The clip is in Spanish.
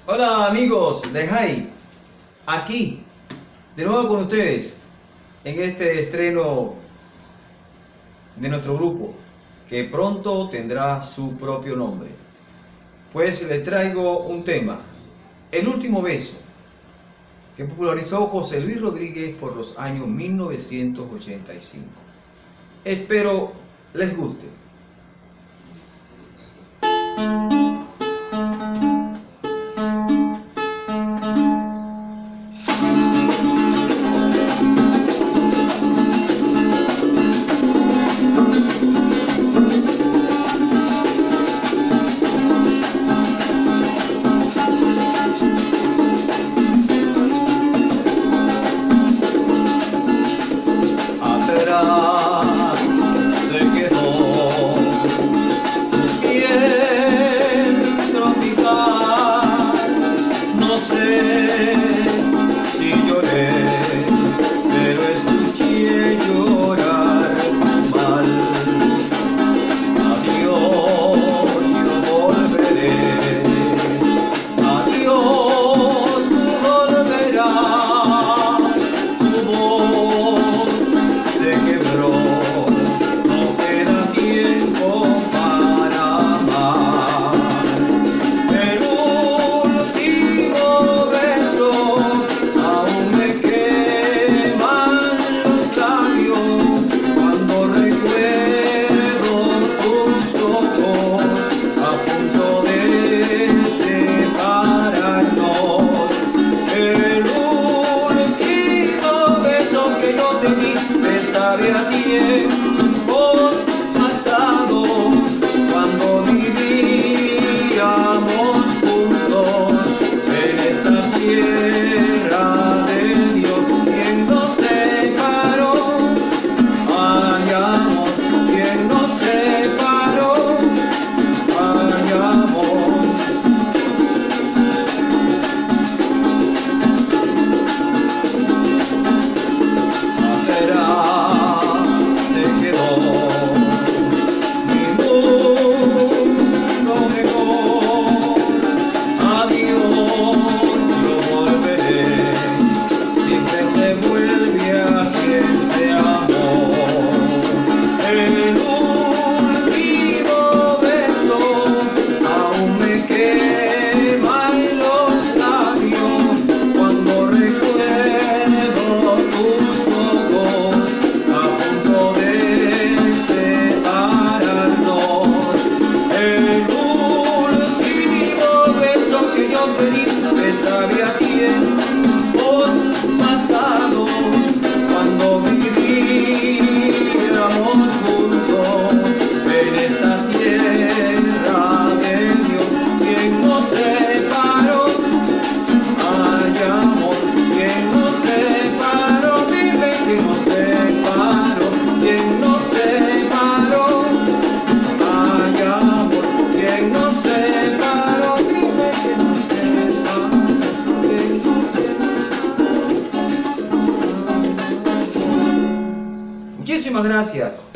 Hola amigos de Jai, aquí de nuevo con ustedes en este estreno de nuestro grupo que pronto tendrá su propio nombre. Pues les traigo un tema, El último beso, que popularizó José Luis Rodríguez por los años 1985. Espero les guste. Atrás se quedó tu piel tropical. No sé si lloré, pero escuché llorar tu mal. Adiós, yo volveré. Adiós, tú volverás. Tu voz se quebró, no queda tiempo para amar. El último beso aún me queman los labios cuando recuerdo tus ojos a punto de separarnos. El último beso que yo te di me sabe a tiempo pasado, cuando vivíamos juntos en esta tierra de Dios. ¿Quién nos separó? Ay, amor, ¿quién nos separó? Ay, amor. Atrás se quedó mi mundo mejor. Adiós, yo volveré. Siempre se vuelve a quien se amó. El último beso aún me quema en los labios cuando recuerdo tus ojos a punto de separarnos. El último beso que yo te di me sabe a tiempo pasado, cuando vivíamos juntos en esta tierra de Dios. ¿Quién nos separó? Ay, amor, ¿quién nos separó? Dime quién nos separó. ¿Quién nos separó? Ay, amor, ¿quién nos separó? Dime quién nos separó. ¿Quién nos separó? Muchísimas gracias.